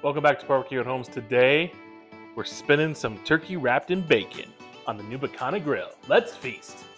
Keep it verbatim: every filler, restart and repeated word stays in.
Welcome back to Barbecue at Homes. Today, we're spinning some turkey wrapped in bacon on the new Bacana Grill. Let's feast.